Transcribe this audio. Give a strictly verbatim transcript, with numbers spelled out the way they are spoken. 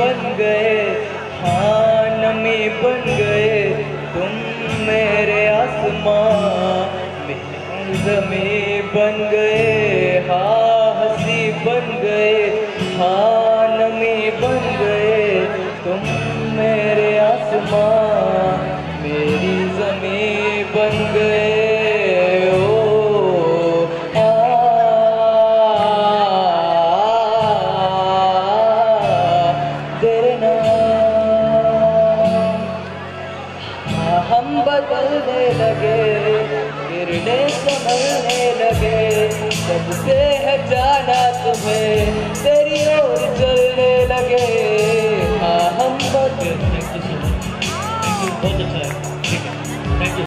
बन गए, हाँ नमी बन गए तुम मेरे आसमां, मेरी ज़मीं बन गए, हाँ हंसी बन गए, हाँ नमी बन गए तुम मेरे आसमां, मेरी ज़मीं बन गए। हम बदलने लगे, गिरने संभलने लगे, जब से है जाना तुम्हें तेरी ओर चलने लगे। हाँ हम बदलने, बहुत अच्छा है।